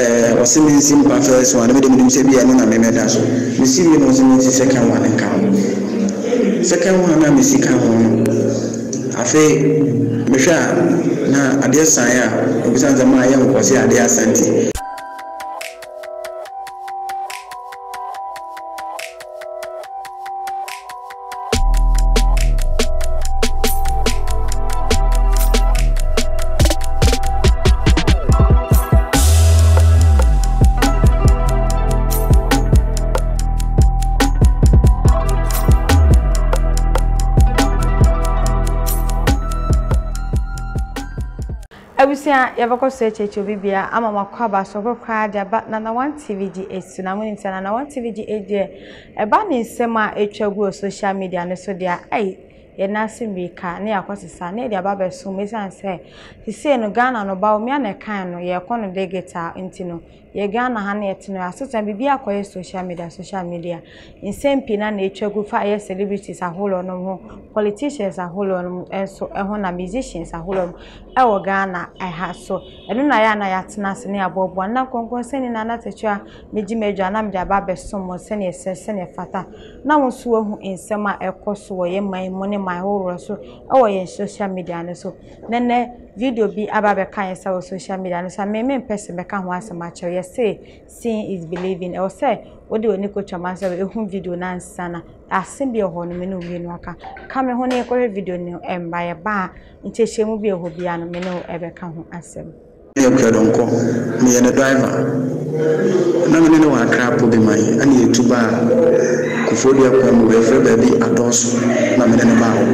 was in simple first one, made him say, and I made us. You see, me was in the second one and count. Second one, I'm a second one. I say, Misha, now, I dear sire, because I'm my young was here, dear Santi. Abusia yabako search bibia ama makwaba so kwa dia ba na 1 TVGH na munim sana na 1 TVGH de e ba ni nsema etwagu social media ne so dia ai ye na simbika ne yakosesa ne dia ba beso mesan se sise no Ghana no ba o mia na kan no ye kono digital intino ye Ghana ha na yetino asota bibia akoye social media insempi na etwagu fa ye celebrities aholo no ho politicians aholo no enso eho na musicians aholo ewo Ghana ha so enu na ya na yatena se ne abobo na konkon seni na na tetwa mejimejo na mde aba beso mo seni sene fata na wonso hu insema ekoso wo ye man mo ne my whole so ewo ye social media ne so nene video bi aba be kan sa social media ne so me person be kan ho asema che ye say seeing is believing or say odi oni ko chama say ehun video na nsana asembi ho no me no wi no aka ka me ho ne ko video ne emba ye ba nchehye mu bi ho bia no me no ebe ka ho asem me kredonko me ye driver na me ne wa krapo be mai ani yetuba kufodi akwa mu be fe ba bi adoso na me ne ba ho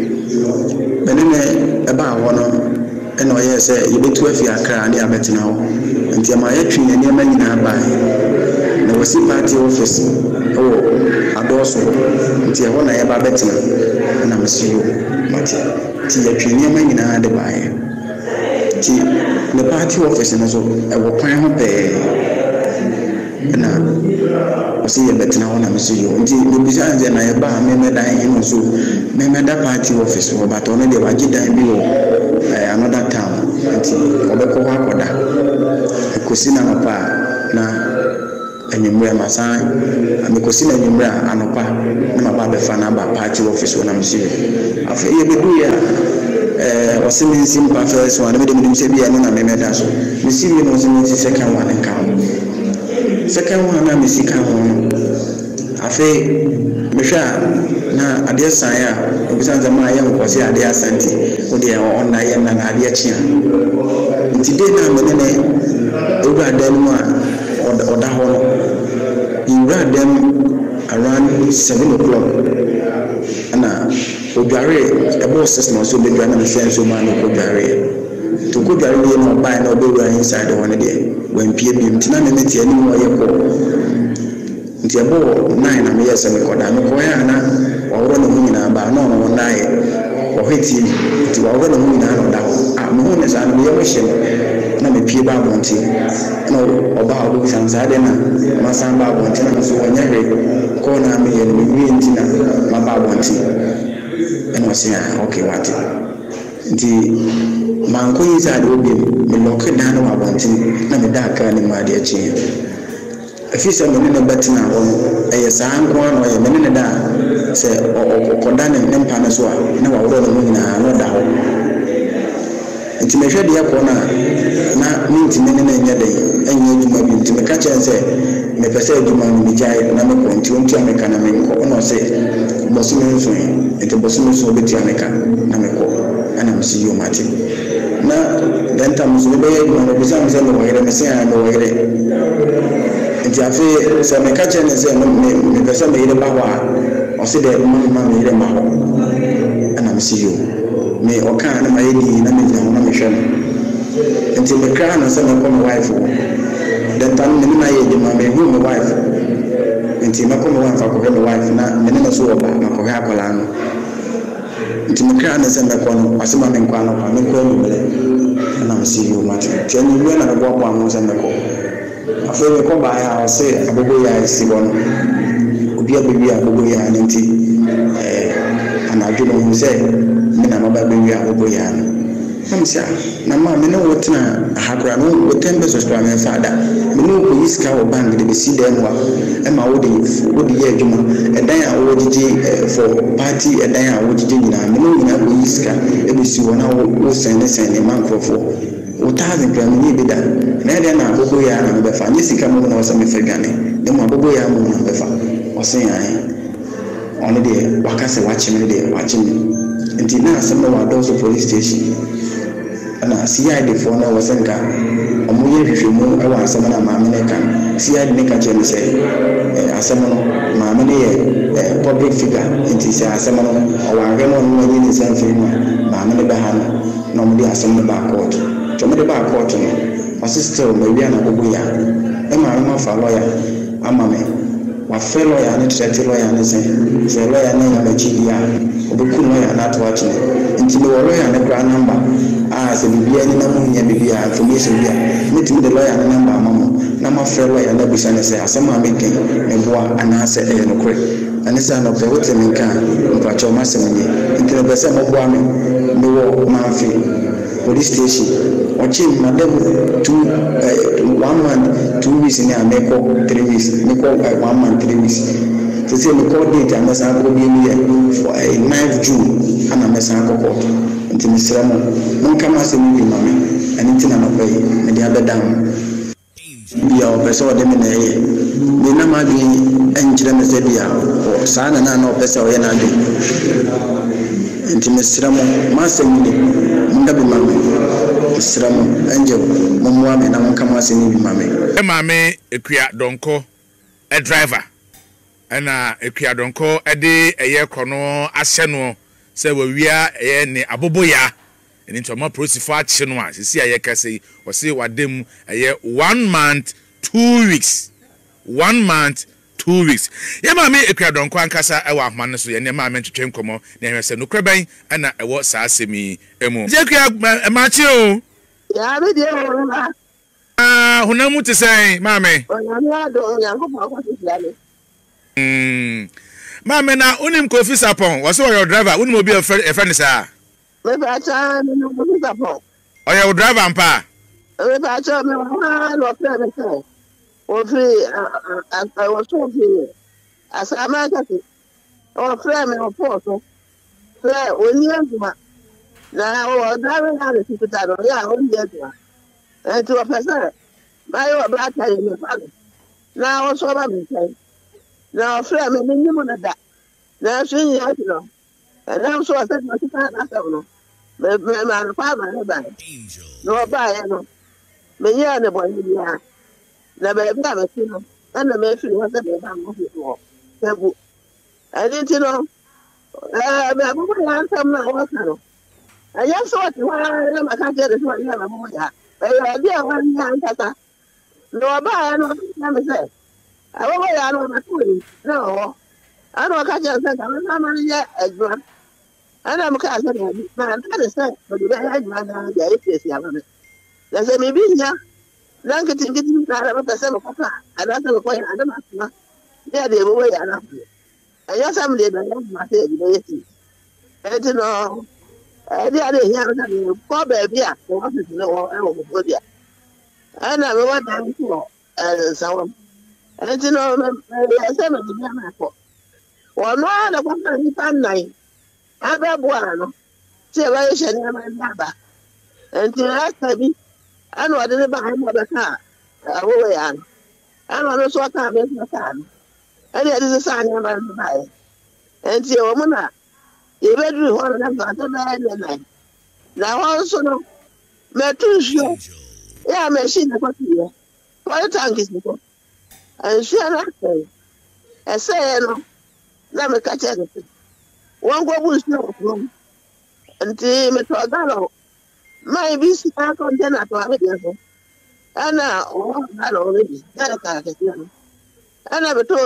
me ne e ba ho no eno ye say ye betu afi akra ani abetina ho nti ma ye twi ne ma nyina ba na wasi party office adoso nti ho na ye ba betina na mesiyo mati ti ye twi ne ma nyina de ba ye ti the party office na so e wo kwan ho pe na wasi ye betina ho na mesiyo nti ne bisa nje na ye ba me dan eno so me da party office wo ba to no de wa gidan bi wo another town nti obeko akoda ekosina nopa na enyumre masan amekosina enyumre anopa na maba be fa na ba party office wona msiwe afa ye bedu ya wasimi simpa first one me de me se bia na me da so me si me no se second one kan second one na me si kan ho afa mehwa na ade san ya obisa nzama ya nkwose ade asanti odi on na ye na ade achia nti de na me ne ewura dan mu a oda ho no ewura dan around 7 o'clock ana odware ebo system so be dwa na me so ma no odware to go dware ye no buy na obewura inside one de when pie bi nti na me tie ani mo ye ko nti ebo 9 na me yesa me koda me ko ya na wawro no nyina ba na no nae o heti nti wawro no nyina no da ho me ho ne sa no ye mo hye na me pie ba bonti na oba obo sanza de na masan ba bonti na so wonya re ko na me ye no wi nti na ma ba bonti eno se okay wati nti manko yi sa de obi me lock down wa bonti na me da ka ni ma de achi afisa me ne batina ho eye saa nko no ye me ne da se okoda ne mpa na so a na wa woro no nyina no da ho nti me hwede yakona na minti me ne nya den anya djuma bi nti me ka chen se me pese djuma no bi jai na me ko nti onti ameka na me ko no se bosu me nso nti bosu me so beti ameka na me ko ana me si yo mati na denta musu be ye no bi sam se no wire me se an no wire nti afi se me ka chen se me pese me ire ba wa o se de ma me ire ma ho ana me si yo me oka na mayedi na me na me hwe nti me kra na se me ko my wife den tan me na ye djuma me hu my wife nti me ko my wife ko my wife na me na so oba na ko ha kola no nti me kra na se me ko no asema me kwa no kwa me ko no bele na me see you mati ti ani wi na bo bo amu se me ko afa me ko ba ya o se agogo ya si bon obi abebi agogo ya nti ana adwo no se me na maba be wi agogo ya no I'm saying, na ma me no wotena ahakra no wotem be so me fada me no ko yiska wo bank de be si dem wa e ma wo de ye adwuma edan a wo gigi for party edan a wo gigi nyina me no nyina ko yiska e be si wo na wo sene man krofo wo taze kra me ni bi da na de na agogo ya na be fa ni sika mo na wo se me fegane de mo agogo ya mo na be fa o se yan on the wakase watching the watching until now some of those police station and I see the phone was in car omuye hwehwemu e wa asem na maame ne kan see I ne ka che me say asem no maame ne public figure until say asem no o wa hwe no no ni say fe ma maame ne ba ha no no mo di asem ne ba court to me de ba court no o sister mo bia na gogo ya e maame ma fa lawyer ama me wa fellow ya ne threat lawyer ne say lawyer ne ya machi dia obeku lawyer na to achi nti me lawyer ne kra number se bibia ni na mu nya bibia information bia meeting the lawyer ne number mamo na ma fellow ya na bisa ne say asema meken e boa ana se e no kre ani sa no pe wote me kan mpa cho ma se me nti no be se mo boa me wo manfi police station ochi madam 1 month 2 weeks ni ameko 3 weeks niko 1 month 3 weeks so say me call date and say go be here for 9th June ana me say go court nti me sira mo mon kama se mi bi mame ani ntina no pay me dia bedam bia o pese o de me na ye me na ma bi enjire me se bia o sa na na o pese o ye na de nti me sira mo ma se mi ndabi mame sira mo enje mo mo me na mon kama se mi bi mame e mame ekua donko e driver ana ekua donko e de eye kono ahye no se wawia eye ne aboboya eni ntoma prosifo ahye no a sisi aye kase wo se wadem eye 1 month 2 weeks 1 month 2 weeks ye mame ekua donko ankasa e wa ahman so ye ne mame twetwe nkomo ne hwese no kraban ana e wo saa semi emu je ekua machi o ya be de hunamu te say mame onanya do yanko pa kwa sisi mame na unim Kofi Sapon was your driver unim obi a friend sir me ba cha no Kofi Sapon o your driver mpa me ba cha me ha lo pe me say o free I was so free as America o free me o poso free oni antuma na o driver na le sikuta do ya o ndi antuma to a person by your black tie me father na o so ba me say na free me ni mo na da na so yin ya tino na so asa ma ta na sa no me ma pa ma na ba no ba ya no me ya ne bo ni ya na ba ba me tino na me fi wa sa be ba mo fi to sebu ani tino me abu ya sam na wa ka no aya so ti wa na ma ka je de so ya na mo ya ya dia wa ni an ta no ba ya no na me se awo ya no ma tu ni no ano ka je se ka na ma ni ya ejwa ana mo ka se na ta de se ko de ya ejwa na ya ite si ama me na se mi bi nya dan ka tin na ra ta se ko ka ana se ko ya ana ma na ya de bo ya na aya sam de da ma se de ya ti ti no dia de ya na de ko be bia ko ha ti no o ko dia ana me wa dan ko sawo ti no ya se me bia na ko wono na ko ni pan nai aba bua no se wa ye shani ma ndaba enti asa bi ana wa de ba ha mo ba ka awo ya ana no so ka be na ka no ani ade se sa ni ma ba enti o mo na ye be dru ho na ba ta na na na ho so no me tu sho ya me shi na ko ti ya ko tanki ni ko an shi na ka ese no na me ka che de won go bu shi ko anti me to dalo mai bi si ka ko de na to ame de so ana o dalo le bi da ka ke ti ana be to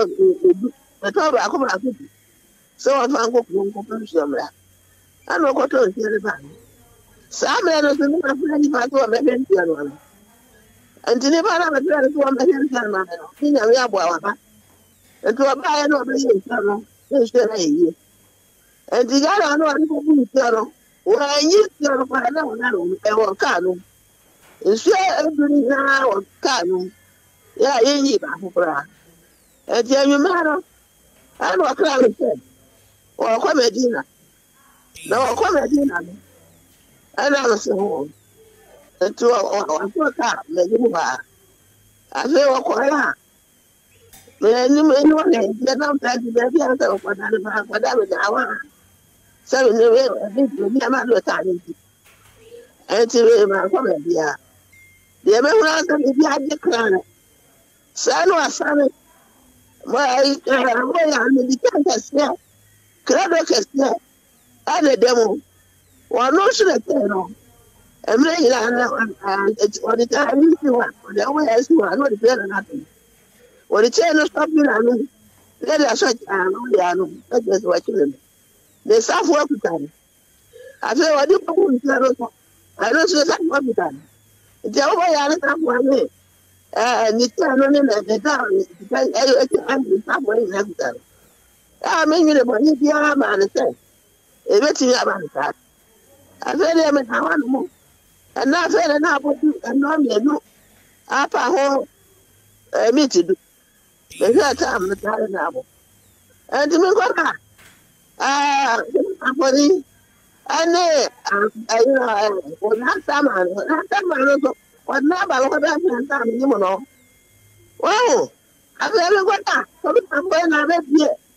ba ko ba ku so wa fa ko ko shi amra ana ko to ti le ba sa me no se na fa ni fa to me ben ti ano anti ne ba na me to me ben ti ano no ni nya ya bo wa ba to ba ya no be yi sa no ni se na yi anti ga na no ani ko bu ti ano when you don't find out now, Kano. It's every now or Kano. Yeah, you need a and tell you, man, I know a crowd said, or come at dinner. No, come at dinner. I never say home. And to a car, maybe I feel quiet. When you may know that you don't take the baby out of whatever hour. So, in the way, I think you'll be a matter of time. And to my comment, yeah. The American, if you had the crown, son or son, why, the can't smell. Craddock has smell. And the demo. Well, no, should I tell. And maybe it's what the time you want. The way I see one, not the better nothing. When the chain is stopping, I know. Let us watch. I know. That's what you mean. The staff work with them. I say, what do you want? I don't say that work with them. The over yard staff one way. And the town on the town, because I stop working every time. I mean, the money, the other man said, a bit about that. I said, I'm in one more. And now, fair enough, and normally, no. After home, me to do. The third time, the time now. And to me, go back. Somebody, and last time, what now, what time, you know. Well, I've never got that. I'm going to have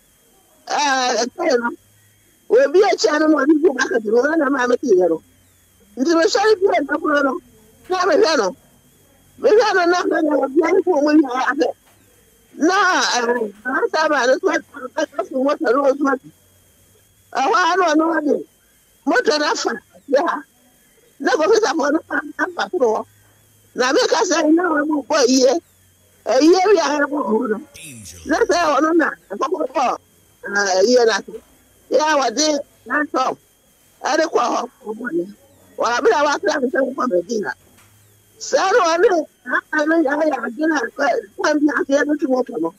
it. We'll be a channel when you go back to the one of my material. Into a sharp place of Bruno. Never know. We got another beautiful when you have it. No, last time I was what I was watching. I don't know. What enough? Yeah. Never was upon a floor. Now, make us say, no, for a year. A year we are able. Let's say, oh, no, a year nothing. Yeah, what did that's all. I don't call money. Well, I mean, I was having some for the dinner. So, I mean, I didn't have to walk on.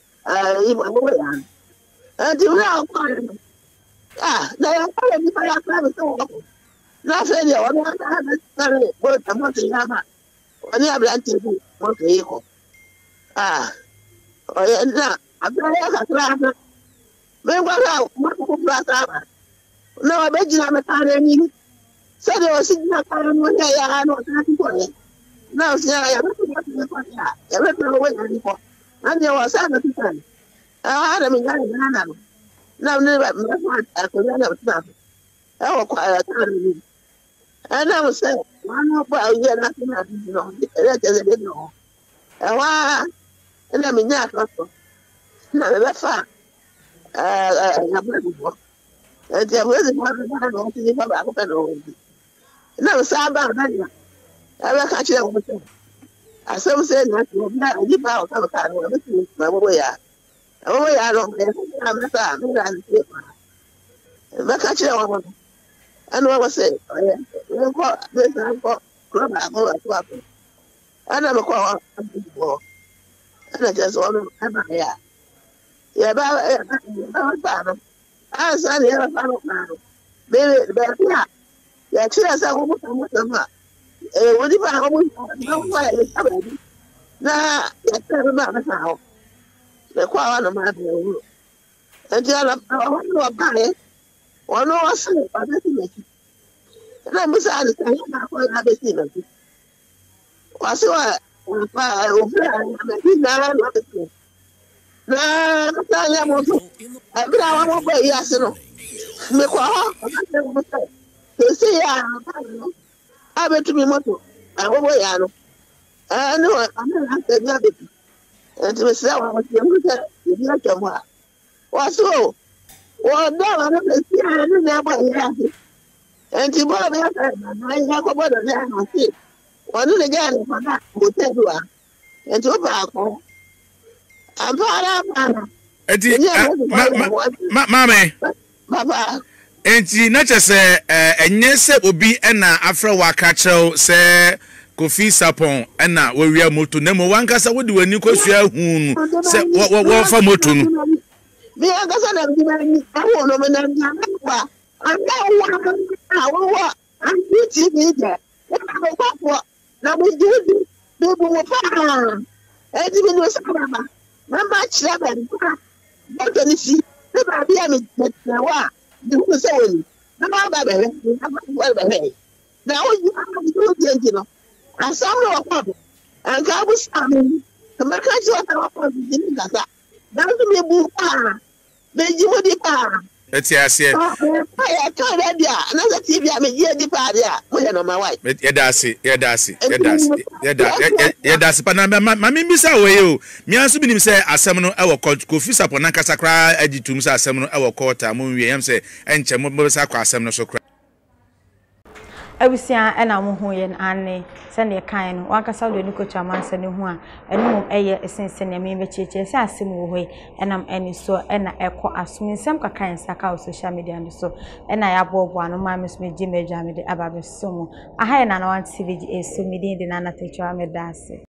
And you know, they are calling me by a private soul. Not saying you want to have a word from what you have. When you have that to do, what you equal. Oh, yeah, now, I'm very happy. What no, I bet you I'm a car. So they were sitting up one day. I know that. Now, see, I am not going and there was other people. I had a man. Now, never, I could never stop. I was quite a time. And I was saying, one more while you're not that I didn't know. And I mean, that also. No, that's fine. And there was one to the back. No, Saba, I will catch you over there. I so said, not to give out of a car. My way. Oh, I don't care. I'm not catch you over. And what was it? We'll call this uncle. Club, I'm over at work. I never call up before. And I just want to come here. Yeah, but I said, yeah, baby, yeah. Yeah, cheers. I want to what if I almost don't find it? Nah, that's not the house. The quality of my view. And tell them, I want to buy it. Or no, I say, I didn't make it. And I'm beside the thing, I'm not going to have a thing of it. Well, so I will buy it. No, I want to. I won't buy yes, no. Make what you see, I bet to be motto. I won't buy it. I know I'm not the and to myself, I was young to what. What's so? Well, no, I don't know. And to Bob, I have a better than I see. One again, for that, will tell you. And to about I'm proud of Mammy, Papa. Enti na chese enye se obi na afra wakacho se Kofi Sapon na wawia moto na mo wankasa wodi wani kwasua hunu se wo fa moto no me ankasa na bi na ni awo no me na kwa anga wa I'm teaching me that. Now we do the woman. And even was a much level. But can you see? The baby, the who's saying, no, baby. Now you have to do, I saw no problem. And God was coming. The Macas that. That's me, boo. Then you would depart. Let's say, I can't read ya. Another TV, I mean, yeah, depart, yeah. Well, no, my wife. Yedasi. But mammy, Miss Away, me also been say, a seminal our court, go fish upon Nakasakra, Editum, a seminal our court, a moon, we am say, and Chamobosakra, seminal so cry. Abusia ena mo ho ye ane se ne kan no wakasa do ni kocha mansa ne ho a ene mom eye esense ne me becheche se asem wo ho enam eni so ena ekọ asum nsem kakan saka social media no so ena ya bobo anu ma me so me ji medwa me de ababe so mo aha na na wan TV so me din de na na techo me dase